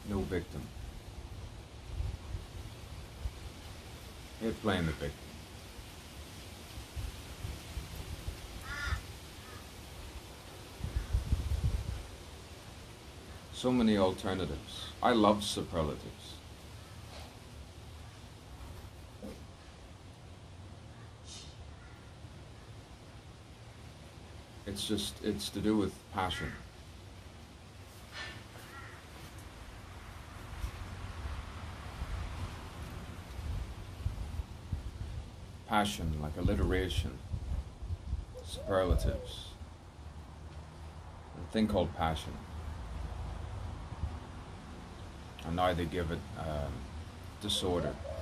No victim. It playing the victim. So many alternatives. I love superlatives. It's to do with passion. Passion, like alliteration, superlatives, a thing called passion. And now they give it disorder.